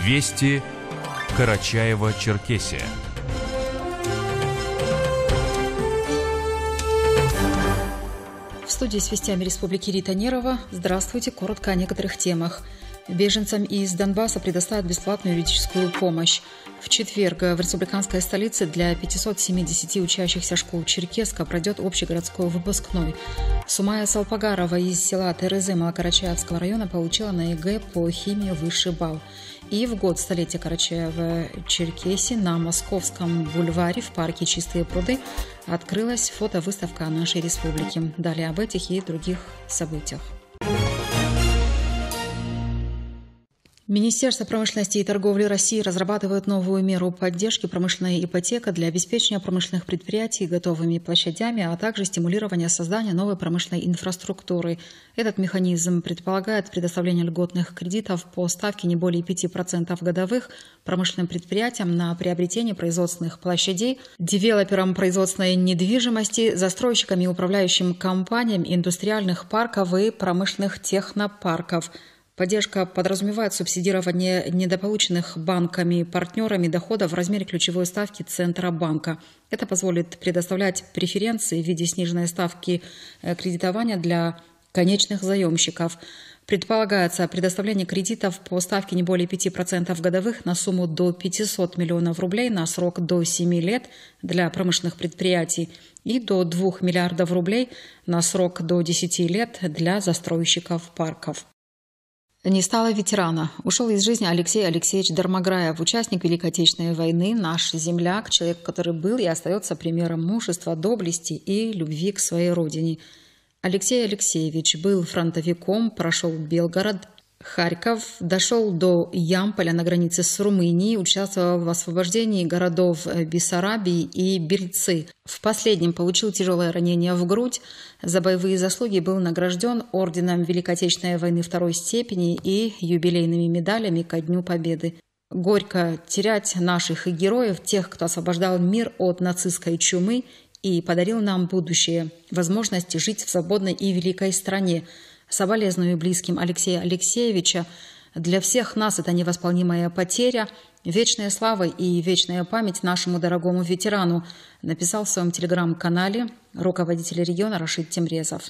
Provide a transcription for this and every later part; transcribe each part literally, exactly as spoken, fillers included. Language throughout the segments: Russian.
Вести Карачаево-Черкесия. В студии с вестями Республики Рита Нерова. Здравствуйте. Коротко о некоторых темах. Беженцам из Донбасса предоставят бесплатную юридическую помощь. В четверг в республиканской столице для пятисот семидесяти учащихся школ Черкеска пройдет общегородской выпускной. Сумая Салпагарова из села Терезы Малокарачаевского района получила на ЕГЭ по химии высший балл. И в год столетия Карачаево-Черкесии на Московском бульваре в парке «Чистые пруды» открылась фотовыставка нашей республики. Далее об этих и других событиях. Министерство промышленности и торговли России разрабатывает новую меру поддержки промышленной ипотека для обеспечения промышленных предприятий готовыми площадями, а также стимулирования создания новой промышленной инфраструктуры. Этот механизм предполагает предоставление льготных кредитов по ставке не более пяти процентов годовых промышленным предприятиям на приобретение производственных площадей, девелоперам производственной недвижимости, застройщикам и управляющим компаниям индустриальных парков и промышленных технопарков. Поддержка подразумевает субсидирование недополученных банками-партнерами доходов в размере ключевой ставки Центробанка. Это позволит предоставлять преференции в виде сниженной ставки кредитования для конечных заемщиков. Предполагается предоставление кредитов по ставке не более пяти процентов годовых на сумму до пятисот миллионов рублей на срок до семи лет для промышленных предприятий и до двух миллиардов рублей на срок до десяти лет для застройщиков парков. Не стало ветерана. Ушел из жизни Алексей Алексеевич Дармограев, участник Великой Отечественной войны, наш земляк, человек, который был и остается примером мужества, доблести и любви к своей родине. Алексей Алексеевич был фронтовиком, прошел Белгород, Харьков, дошел до Ямполя на границе с Румынией, участвовал в освобождении городов Бессарабии и Бельцы. В последнем получил тяжелое ранение в грудь. За боевые заслуги был награжден орденом Великой Отечественной войны второй степени и юбилейными медалями ко Дню Победы. Горько терять наших героев, тех, кто освобождал мир от нацистской чумы и подарил нам будущее, возможность жить в свободной и великой стране. Соболезную близким Алексея Алексеевича. Для всех нас это невосполнимая потеря. Вечная слава и вечная память нашему дорогому ветерану, написал в своем телеграм-канале руководитель региона Рашид Темрезов.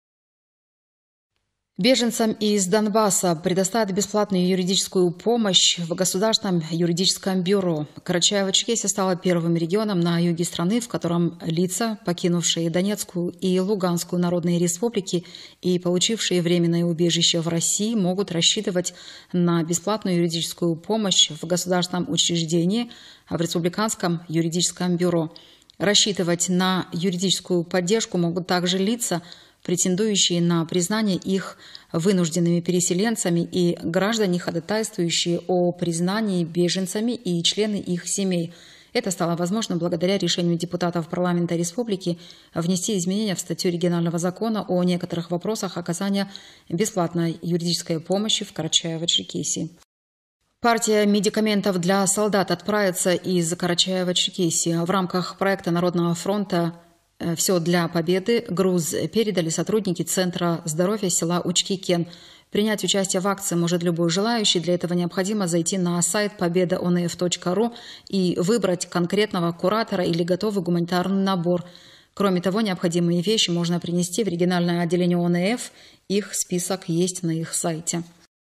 Беженцам из Донбасса предоставят бесплатную юридическую помощь в Государственном юридическом бюро. Карачаево-Черкесия стала первым регионом на юге страны, в котором лица, покинувшие Донецкую и Луганскую народные республики и получившие временное убежище в России, могут рассчитывать на бесплатную юридическую помощь в государственном учреждении, в Республиканском юридическом бюро. Рассчитывать на юридическую поддержку могут также лица, претендующие на признание их вынужденными переселенцами, и граждане, ходатайствующие о признании беженцами и члены их семей. Это стало возможно благодаря решению депутатов парламента республики внести изменения в статью регионального закона о некоторых вопросах оказания бесплатной юридической помощи в Карачаево-Черкесии. Партия медикаментов для солдат отправится из Карачаево-Черкесии. В рамках проекта Народного фронта «Все для победы» груз передали сотрудники Центра здоровья села Учки-Кен. Принять участие в акции может любой желающий. Для этого необходимо зайти на сайт победа о эн эф точка ру и выбрать конкретного куратора или готовый гуманитарный набор. Кроме того, необходимые вещи можно принести в региональное отделение о эн эф. Их список есть на их сайте.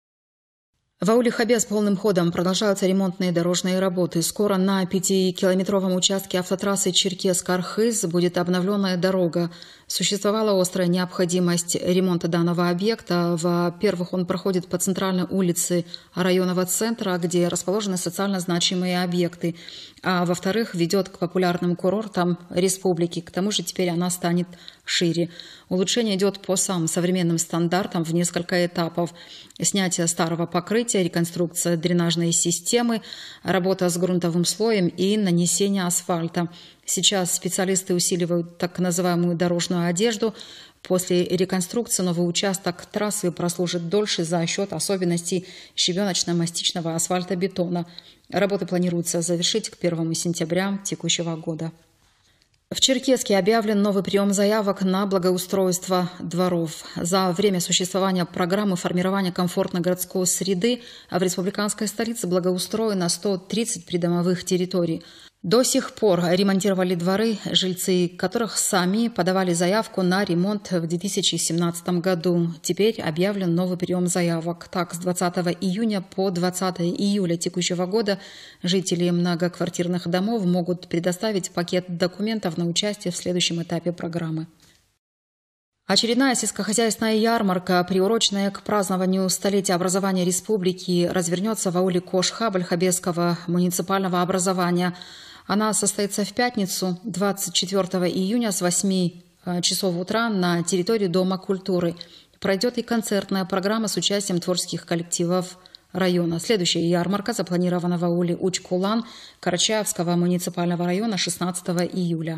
В Ауле-Хабе с полным ходом продолжаются ремонтные дорожные работы. Скоро на пятикилометровом участке автотрассы Черкесск-Архыз будет обновленная дорога. Существовала острая необходимость ремонта данного объекта. Во-первых, он проходит по центральной улице районного центра, где расположены социально значимые объекты. А во-вторых, ведет к популярным курортам республики. К тому же теперь она станет шире. Улучшение идет по самым современным стандартам в несколько этапов. Снятие старого покрытия, реконструкция дренажной системы, работа с грунтовым слоем и нанесение асфальта. Сейчас специалисты усиливают так называемую дорожную одежду. После реконструкции новый участок трассы прослужит дольше за счет особенностей щебеночно-мастичного асфальтобетона. Работы планируется завершить к первому сентября текущего года. В Черкесске объявлен новый прием заявок на благоустройство дворов. За время существования программы формирования комфортной городской среды в республиканской столице благоустроено сто тридцать придомовых территорий. До сих пор ремонтировали дворы, жильцы которых сами подавали заявку на ремонт в две тысячи семнадцатом году. Теперь объявлен новый прием заявок. Так, с двадцатого июня по двадцатое июля текущего года жители многоквартирных домов могут предоставить пакет документов на участие в следующем этапе программы. Очередная сельскохозяйственная ярмарка, приуроченная к празднованию столетия образования республики, развернется в ауле Кошха Бальхабесского муниципального образования. Она состоится в пятницу, двадцать четвёртого июня с восьми часов утра на территории Дома культуры. Пройдет и концертная программа с участием творческих коллективов района. Следующая ярмарка запланирована в ауле Уч-Кулан Карачаевского муниципального района шестнадцатого июля.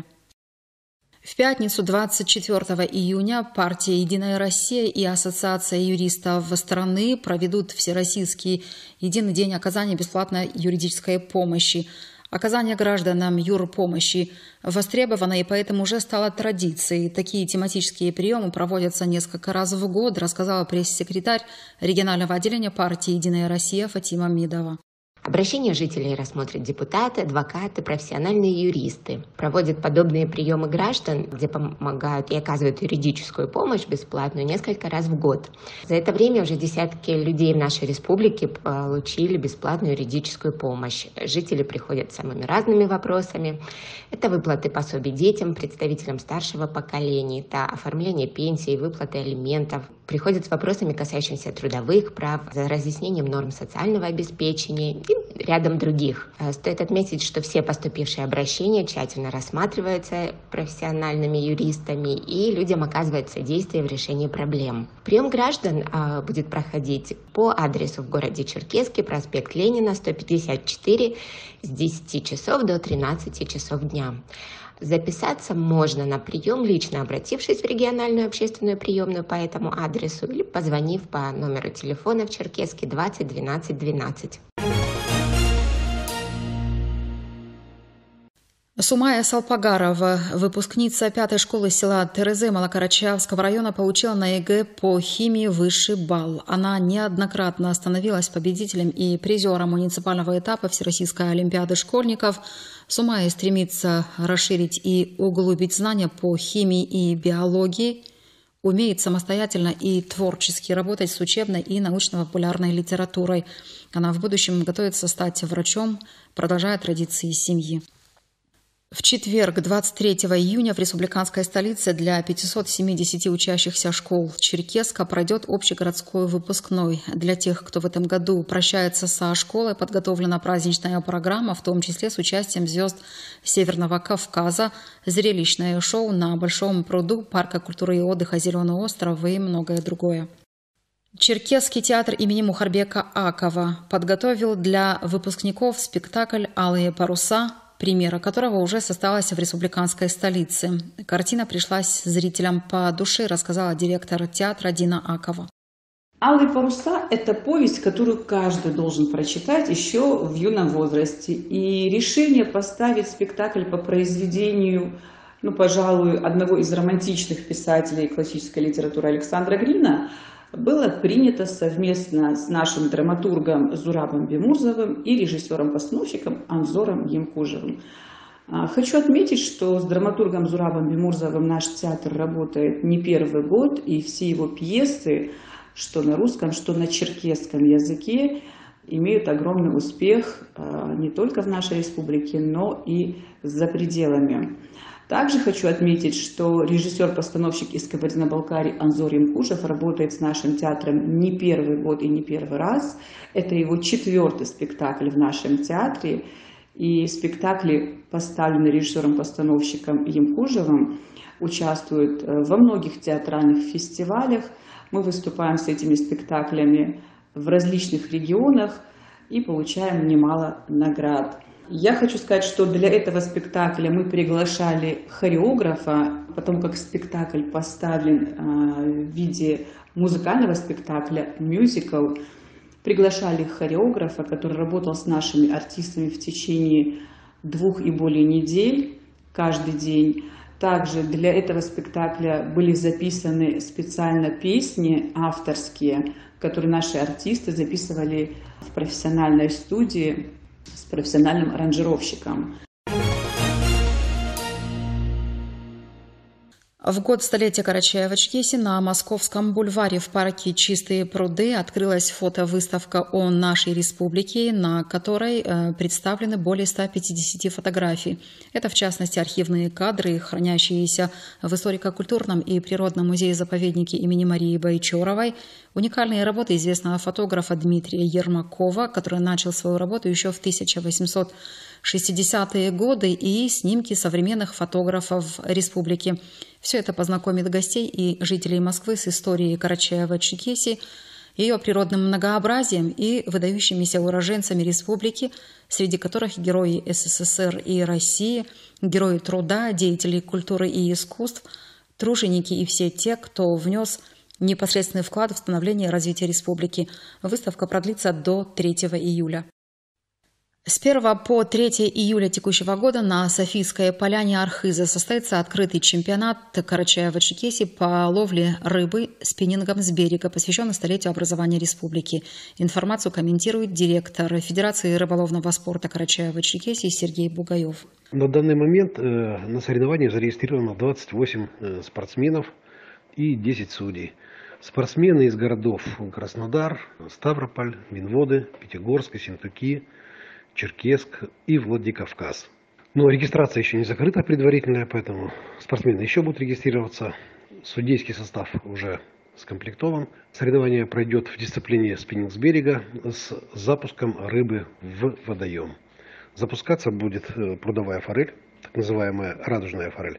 В пятницу, двадцать четвёртого июня, партия «Единая Россия» и Ассоциация юристов страны проведут Всероссийский единый день оказания бесплатной юридической помощи. Оказание гражданам юрпомощи востребовано и поэтому уже стало традицией. Такие тематические приемы проводятся несколько раз в год, рассказала пресс-секретарь регионального отделения партии «Единая Россия» Фатима Мидова. Обращения жителей рассмотрят депутаты, адвокаты, профессиональные юристы. Проводят подобные приемы граждан, где помогают и оказывают юридическую помощь бесплатную несколько раз в год. За это время уже десятки людей в нашей республике получили бесплатную юридическую помощь. Жители приходят с самыми разными вопросами. Это выплаты пособий детям, представителям старшего поколения, это оформление пенсий, выплаты алиментов. Приходят с вопросами, касающимися трудовых прав, за разъяснением норм социального обеспечения и рядом других. Стоит отметить, что все поступившие обращения тщательно рассматриваются профессиональными юристами, и людям оказывают содействие в решении проблем. Прием граждан а, будет проходить по адресу в городе Черкесске, проспект Ленина, сто пятьдесят четыре, с десяти часов до тринадцати часов дня. Записаться можно на прием, лично обратившись в региональную общественную приемную по этому адресу или позвонив по номеру телефона в Черкесске двадцать двенадцать двенадцать. Сумая Салпагарова, выпускница пятой школы села Терезы Малокарачаевского района, получила на ЕГЭ по химии высший балл. Она неоднократно становилась победителем и призером муниципального этапа Всероссийской олимпиады школьников. Сумая стремится расширить и углубить знания по химии и биологии, умеет самостоятельно и творчески работать с учебной и научно-популярной литературой. Она в будущем готовится стать врачом, продолжая традиции семьи. В четверг, двадцать третьего июня, в республиканской столице для пятисот семидесяти учащихся школ Черкесска пройдет общегородской выпускной. Для тех, кто в этом году прощается со школой, подготовлена праздничная программа, в том числе с участием звезд Северного Кавказа, зрелищное шоу на Большом пруду парка культуры и отдыха «Зеленый остров» и многое другое. Черкесский театр имени Мухарбека Акова подготовил для выпускников спектакль «Алые паруса», премьера которого уже состоялась в республиканской столице. Картина пришлась зрителям по душе, рассказала директор театра Дина Акова. «Алые паруса» – это повесть, которую каждый должен прочитать еще в юном возрасте. И решение поставить спектакль по произведению, ну, пожалуй, одного из романтичных писателей классической литературы Александра Грина было принято совместно с нашим драматургом Зурабом Бимурзовым и режиссером-постановщиком Анзором Емкужевым. Хочу отметить, что с драматургом Зурабом Бимурзовым наш театр работает не первый год, и все его пьесы, что на русском, что на черкесском языке, имеют огромный успех не только в нашей республике, но и за пределами. Также хочу отметить, что режиссер-постановщик из Кабардино-Балкарии Анзор Емкужев работает с нашим театром не первый год и не первый раз. Это его четвертый спектакль в нашем театре. И спектакли, поставленные режиссером-постановщиком Емкужевым, участвуют во многих театральных фестивалях. Мы выступаем с этими спектаклями в различных регионах и получаем немало наград. Я хочу сказать, что для этого спектакля мы приглашали хореографа, потому как спектакль поставлен в виде музыкального спектакля, мюзикл. Приглашали хореографа, который работал с нашими артистами в течение двух и более недель. каждый день. Также для этого спектакля были записаны специально песни авторские, которые наши артисты записывали в профессиональной студии с профессиональным аранжировщиком. В год столетия Карачаево-Черкесии на Московском бульваре в парке «Чистые пруды» открылась фотовыставка о нашей республике, на которой представлены более ста пятидесяти фотографий. Это, в частности, архивные кадры, хранящиеся в историко-культурном и природном музее-заповеднике имени Марии Байчоровой, уникальные работы известного фотографа Дмитрия Ермакова, который начал свою работу еще в тысяча восемьсот шестидесятые годы, и снимки современных фотографов республики. Все это познакомит гостей и жителей Москвы с историей Карачаево-Черкесии, ее природным многообразием и выдающимися уроженцами республики, среди которых герои СССР и России, герои труда, деятели культуры и искусств, труженики и все те, кто внес непосредственный вклад в становление и развитие республики. Выставка продлится до третьего июля. С первого по третье июля текущего года на Софийской поляне Архиза состоится открытый чемпионат Карачаево-Черкесии по ловле рыбы спиннингом с берега, посвященный столетию образования республики. Информацию комментирует директор Федерации рыболовного спорта Карачаево-Черкесии Сергей Бугаев. На данный момент на соревнованиях зарегистрировано двадцать восемь спортсменов и десять судей. Спортсмены из городов Краснодар, Ставрополь, Минводы, Пятигорск, Ессентуки, Черкесск и Владикавказ. Но регистрация еще не закрыта предварительная, поэтому спортсмены еще будут регистрироваться. Судейский состав уже скомплектован. Соревнование пройдет в дисциплине спиннинг с берега с запуском рыбы в водоем. Запускаться будет прудовая форель, так называемая радужная форель.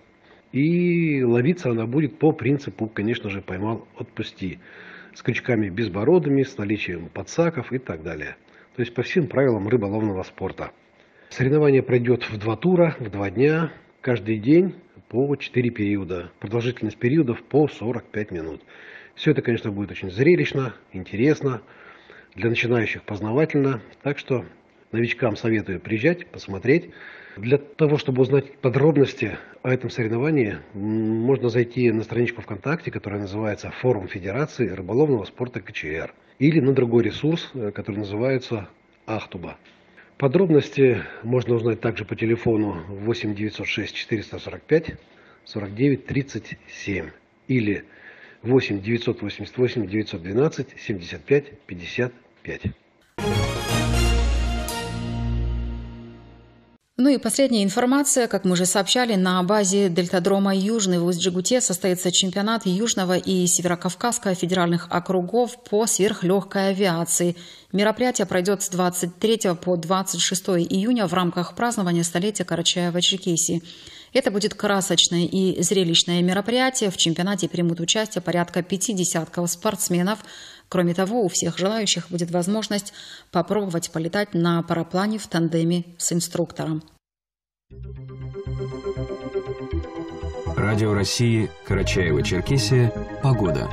И ловиться она будет по принципу, конечно же, поймал, отпусти. С крючками безбородыми, с наличием подсаков и так далее. То есть по всем правилам рыболовного спорта. Соревнование пройдет в два тура, в два дня, каждый день по четыре периода. Продолжительность периодов по сорок пять минут. Все это, конечно, будет очень зрелищно, интересно, для начинающих познавательно. Так что новичкам советую приезжать, посмотреть. Для того, чтобы узнать подробности о этом соревновании, можно зайти на страничку ВКонтакте, которая называется «Форум Федерации рыболовного спорта КЧР». Или на другой ресурс, который называется Ахтуба. Подробности можно узнать также по телефону восемь девятьсот шесть четыреста сорок пять сорок девять тридцать семь или восемь девятьсот восемьдесят восемь девятьсот двенадцать семьдесят пять пятьдесят пять. Ну и последняя информация. Как мы уже сообщали, на базе дельтадрома Южный в Усть-Джигуте состоится чемпионат Южного и Северокавказского федеральных округов по сверхлегкой авиации. Мероприятие пройдет с двадцать третьего по двадцать шестое июня в рамках празднования столетия Карачаево-Черкесии. Это будет красочное и зрелищное мероприятие. В чемпионате примут участие порядка пяти десятков спортсменов. Кроме того, у всех желающих будет возможность попробовать полетать на параплане в тандеме с инструктором. Радио России, Карачаево-Черкесия. Погода.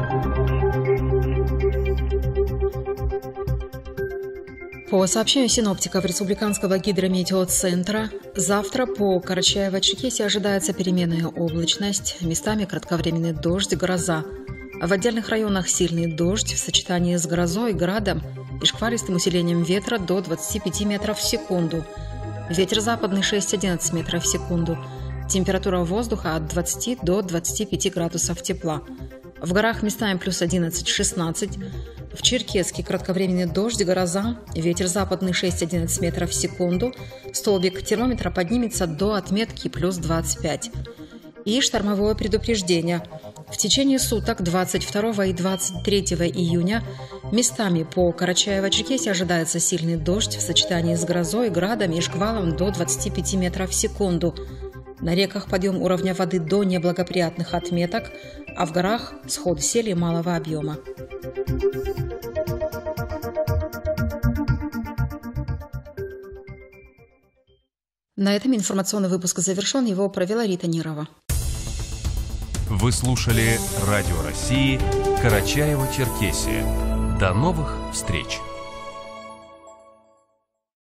По сообщению синоптиков Республиканского гидрометеоцентра, завтра по Карачаево-Черкесии ожидается переменная облачность, местами кратковременный дождь, гроза. В отдельных районах сильный дождь в сочетании с грозой, градом и шквалистым усилением ветра до двадцати пяти метров в секунду. Ветер западный шесть-одиннадцать метров в секунду. Температура воздуха от двадцати до двадцати пяти градусов тепла. В горах местами плюс одиннадцать-шестнадцать. В Черкесске кратковременный дождь, гроза, ветер западный шесть-одиннадцать метров в секунду. Столбик термометра поднимется до отметки плюс двадцать пять. И штормовое предупреждение. В течение суток двадцать второго и двадцать третьего июня местами по Карачаево-Черкесии ожидается сильный дождь в сочетании с грозой, градом и шквалом до двадцати пяти метров в секунду. На реках подъем уровня воды до неблагоприятных отметок, а в горах сход сели малого объема. На этом информационный выпуск завершен. Его провела Рита Нирова. Вы слушали Радио России, Карачаево-Черкесия. До новых встреч!